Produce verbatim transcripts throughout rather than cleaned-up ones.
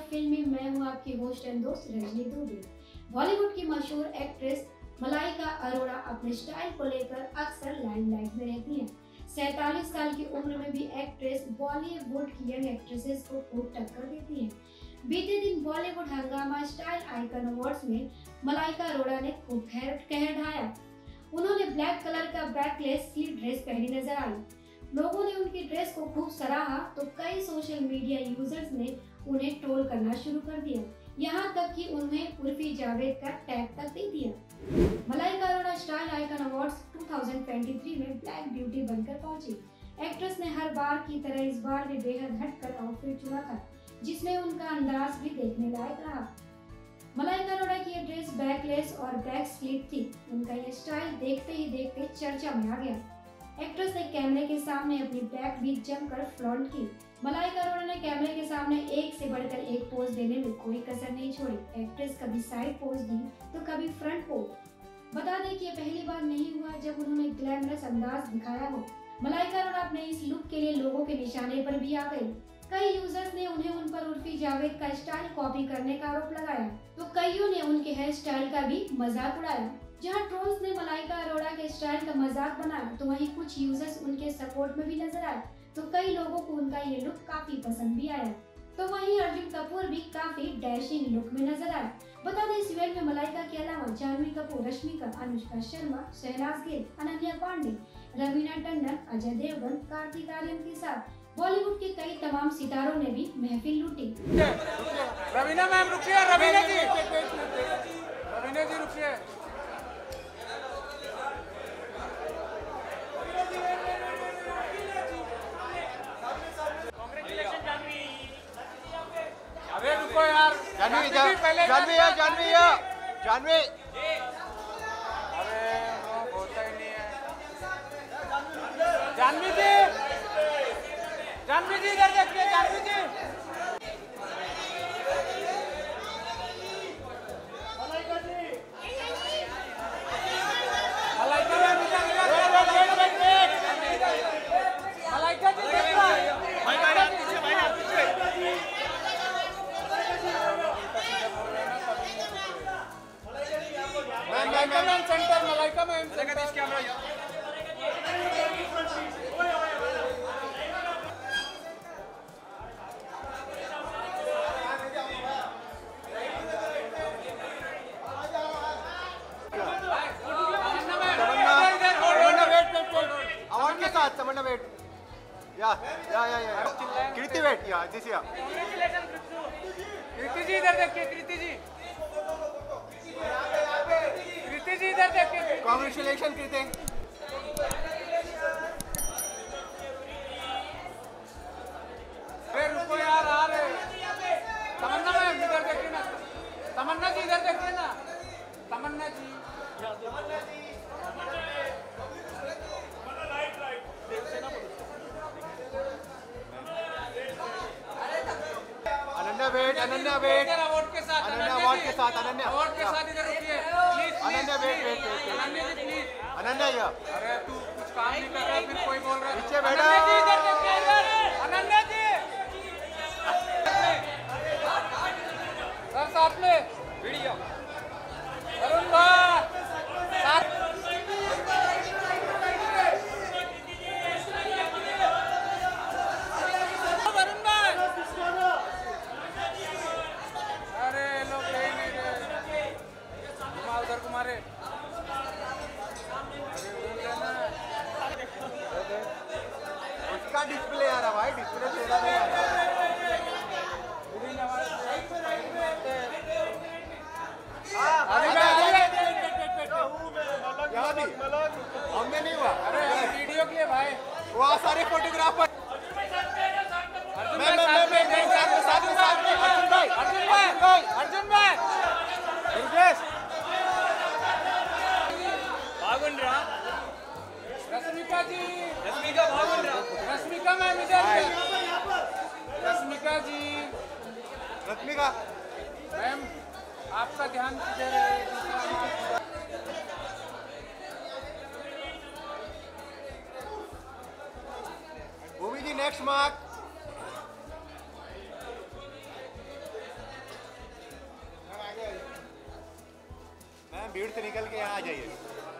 Film में मैं हूँ आपकी होस्ट एंड दोस्त रजनी दुबे। बॉलीवुड की मशहूर एक्ट्रेस मलाइका अरोड़ा अपने स्टाइल को लेकर अक्सर लाइमलाइट में रहती हैं। सैतालीस साल की उम्र में भी एक्ट्रेस बॉलीवुड की यंग एक्ट्रेसेस को खूब टक्कर देती हैं। बीते दिन बॉलीवुड हंगामा स्टाइल आइकन अवार्ड्स में मलाइका अरोड़ा ने खूब कहर ढाया। उन्होंने ब्लैक कलर का बैकलेस स्लीव ड्रेस पहनी नजर आई। लोगों ने उनकी ड्रेस को खूब सराहा तो कई सोशल मीडिया यूजर्स ने उन्हें ट्रोल करना शुरू कर दिया। यहाँ तक कि उन्हें उर्फी जावेद का टैग तक दे दिया। Malaika Arora style icon awards दो हज़ार तेईस में ब्लैक ब्यूटी बनकर पहुंची। एक्ट्रेस ने हर बार की तरह इस बार भी बेहद हटकर आउटफिट चुना था, जिसमें उनका अंदाज भी देखने लायक रहा। मलाइका अरोड़ा की ये ड्रेस बैकलेस और बैक स्लीव थी। उनका ये स्टाइल देखते ही देखते चर्चा में आ गया। एक्ट्रेस ने कैमरे के सामने अपनी बैक भी जमकर फ्लॉन्ट की। मलाइका अरोड़ा ने कैमरे के सामने एक से बढ़कर एक पोज देने में कोई कसर नहीं छोड़ी। एक्ट्रेस कभी साइड पोज दी तो कभी फ्रंट पोज। बता दें कि ये पहली बार नहीं हुआ जब उन्होंने ग्लैमरस अंदाज दिखाया हो। मलाइका अरोड़ा अपने इस लुक के लिए लोगों के निशाने पर भी आ गई। कई यूजर्स ने उन्हें उन पर उर्फी जावेद का स्टाइल कॉपी करने का आरोप लगाया, तो कईयों ने उनके हेयर स्टाइल का भी मजाक उड़ाया। जहां ट्रोल्स ने मलाइका अरोड़ा के स्टाइल का मजाक बनाया, तो वहीं कुछ यूजर्स उनके सपोर्ट में भी नजर आए। तो कई लोगों को उनका ये लुक काफी पसंद भी आया। तो वहीं अर्जुन कपूर भी काफी डैशिंग लुक में नजर आए। बता दें इस इवेंट में मलाइका के अलावा जानवी कपूर, रश्मिका, अनुष्का शर्मा, शहनाज गिल, अनन्या पांडे, रवीना टंडन, अजय देवगन, कार्तिक आर्यन के साथ बॉलीवुड के कई तमाम सितारों ने भी महफिल लूटी। रवीना मैम रुकिए, रवीना जी, रवीना जी रुकिए। अरे रुको यार, जानवी जानवी है, जानवी है, जानवी। अरे वो होता ही नहीं है। जानवी जी, जानवी जी इधर देखिए, जानवी जी। मलाइका जी, मलाइका मैम इधर इधर, मलाइका जी देखो। भाई भाई आप पीछे, भाई आप पीछे। Malaika ma'am centre, Malaika ma'am centre. इस camera Tamanna wait yeah yeah yeah या कृति वेट या दिस या कृति जी इधर देखिए, कृति जी, कृति जी इधर देखिए। कांग्रेचुलेशन कृति। अरे रुको यार, आ रहे। तमन्ना मैम इधर देखिए ना, तमन्ना जी इधर देखिए ना, Tamanna ji, Tamanna ji. Ananya wait, Ananya wait, award के साथ, अनन्या अवार्ड के साथ, अनन्या अवार्ड के साथ इधर रुकिए please. Ananya wait wait wait, Ananya ji please. Ananya yeah. अरे तू कुछ काम नहीं कर रहा, फिर कोई बोल रहा है। नीचे बैठो। अनन्या जी इधर देखिए, इधर अनन्या जी। सर साथ में वीडियो। अरुण भाई साथ। तुम्हारे उसका डिस्प्ले आ रहा भाई, डिस्प्ले तेरा नहीं आ रहा। हमने नहीं हुआ। अरे वीडियो के लिए भाई, वहाँ सारे फोटोग्राफर। अर्जुन भाई, अर्जुन भाई, अर्जुन भाई, बागुंड्रा, रश्मिका जी, रश्मिका बागुंड्रा, रश्मिका मैम इधर, रश्मिका जी, रश्मिका मैम आपका ध्यान किधर है? Bhumi ji next mark. Field से निकल के यहाँ आ जाइए।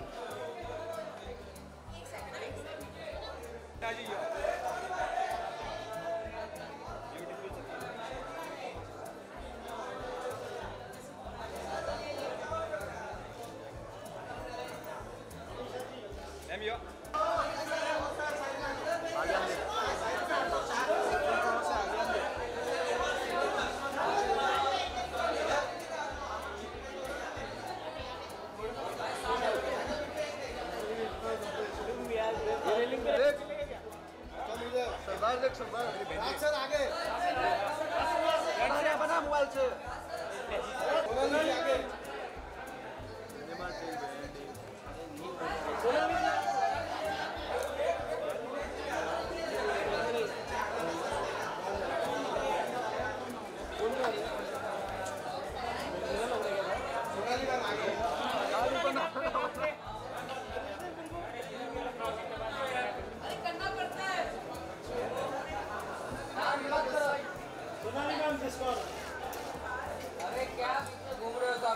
अरे क्या घूम रहे हो सब?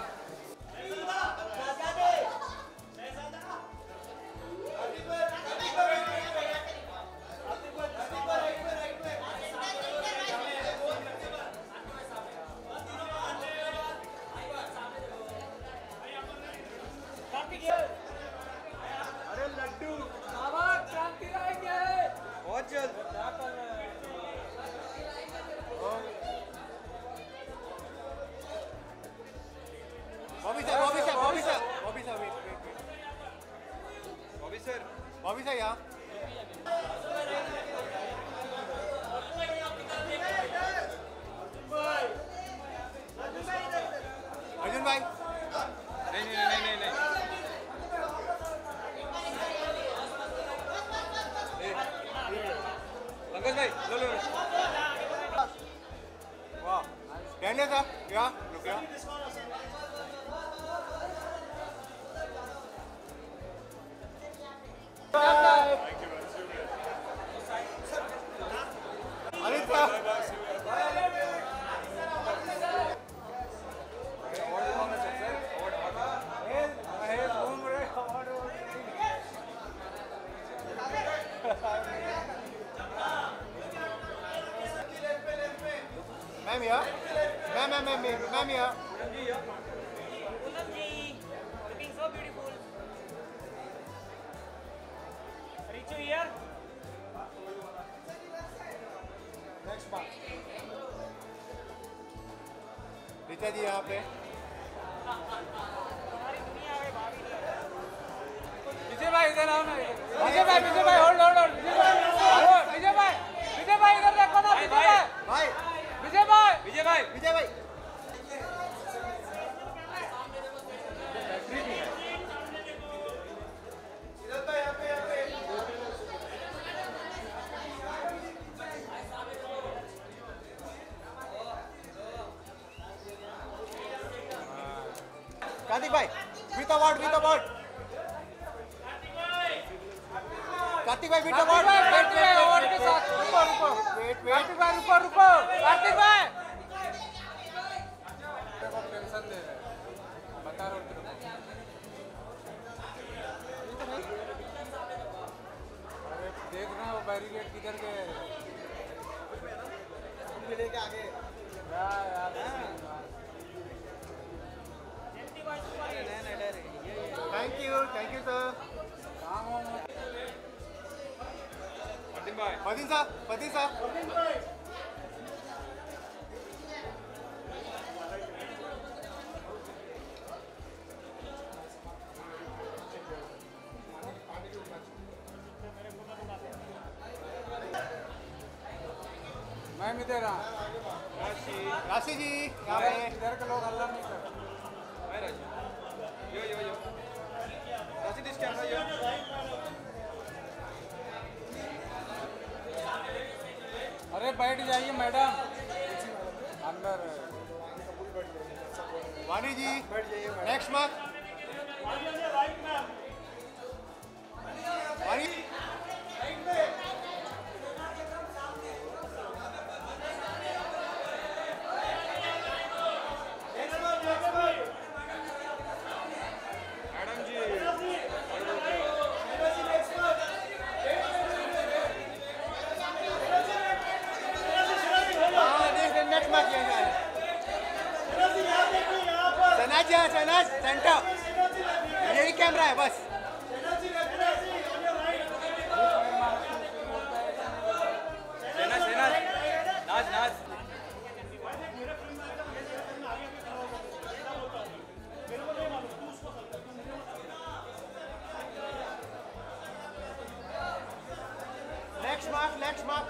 अरे लड्डू क्रांति लाएंगे बहुत जल्द। Bobby sir, Bobby sir, Bobby sir, Bobby sir, wait, wait, wait. Bobby sir, Bobby sir यहाँ। अर्जुन भाई। नहीं नहीं नहीं नहीं नहीं। पंकज भाई, लो लो। वाह, डैनियल साहब, यहाँ, रुक यहाँ। अनित साहब। मैम यहाँ, मैम मैम मैम मैम यहाँ। Looking so beautiful. Richu here. Next बात। रीता जी यहाँ पे। हमारी दुनिया है भाभी। विजय भाई इधर आओ ना। विजय भाई, विजय भाई होल्ड होल्ड होल्ड। विजय भाई, विजय भाई, विजय भाई इधर देखो ना। विजय भाई, भाई, विजय भाई, विजय भाई, विजय भाई। कार्तिक भाई, with award, with award. Kartik भाई, with award. Wait wait award के साथ। रुको रुको। Wait wait. कार्तिक भाई रुको रुको। कार्तिक भाई। देखो टेंशन दे रहे। बता रहा हूँ तेरे को। अरे देख रहे हो बैरिकेड किधर गए? मिले के आगे। यार यार। Thank you, thank you sir. काम हो फतीन भाई, फतीन साहब, फतीन साहब। मैं इधर हूँ। राशि जी यहाँ पे। इधर के लोग हल्ला नहीं कर। यो यो यो। राशि दिस कैमरा यो। अरे बैठ जाइए मैडम अंदर। वानी जी next month. Wani Shehnaaz ji Shehnaaz centre यही कैमरा है बस Shehnaaz Shehnaaz Naaz Naaz next mark next mark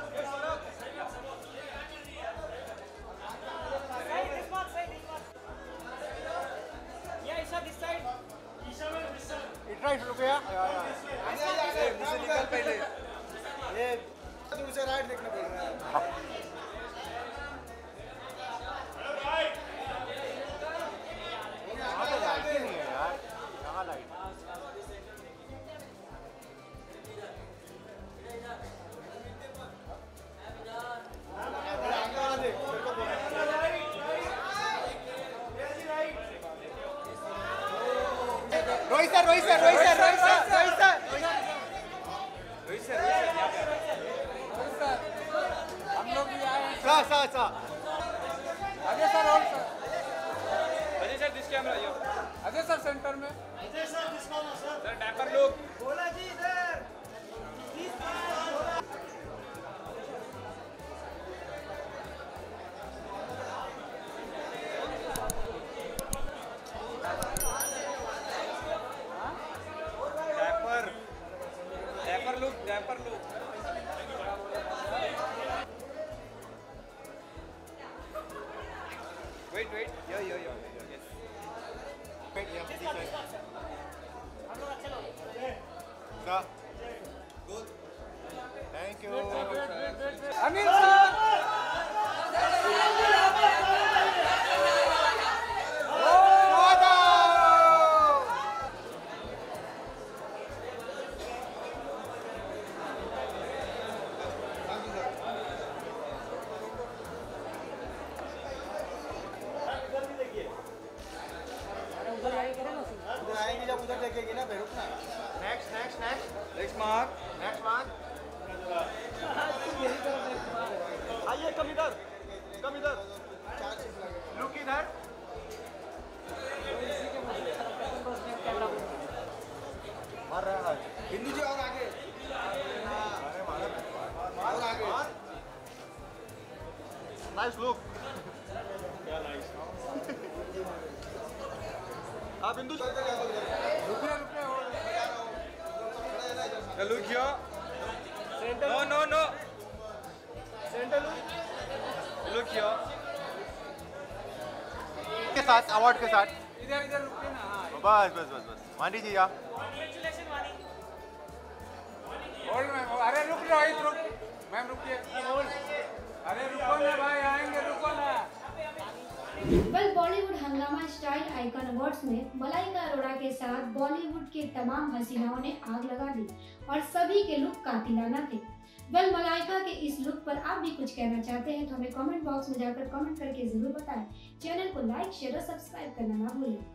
Side, this one, side, this one. Yeah, Isha, this side. इतना ही रुपया मुझसे निकल पहले ये दूर से राइट देखना पड़ रहा है यहाँ तो लाइट ही नहीं है यार कहाँ light Rohit sir Rohit sir Rohit sir Rohit sir Rohit sir Rohit sir Rohit sir हम लोग भी आए हैं सा सा सा अजय सर और sir Ajay sir this camera yo Ajay sir centre में सर डैपर लोग बोला जी इधर dapper dapper look dapper look wait wait yo yo yo yes wait yeah हम लोग अच्छे लोग sir good thank you Anil sir आएंगे जब उधर देखेगी ना फिर रुकना next next next next mark next mark आइए कम इधर कम इधर लुक इधर मार रहा है हिंदू जी और आगे अरे मार और आगे नाइस लुक क्या नाइस आप बिंदु रुपये रुपये और look here no no no centre look here के साथ अवार्ड के साथ इधर इधर रुकिए ना हाँ बस बस बस बस वानी जी या Congratulations, Vani. होल्ड मैम अरे रुक रोहित रुक मैम रुकिए अरे रुको ना भाई आएंगे रुको ना वेल बॉलीवुड हंगामा स्टाइल आइकन अवार्ड्स में मलाइका अरोड़ा के साथ बॉलीवुड के तमाम हसीनाओं ने आग लगा दी और सभी के लुक कातिलाना थे। वेल मलाइका के इस लुक पर आप भी कुछ कहना चाहते हैं तो हमें कमेंट बॉक्स में जाकर कमेंट करके जरूर बताएं। चैनल को लाइक शेयर और सब्सक्राइब करना ना भूलें।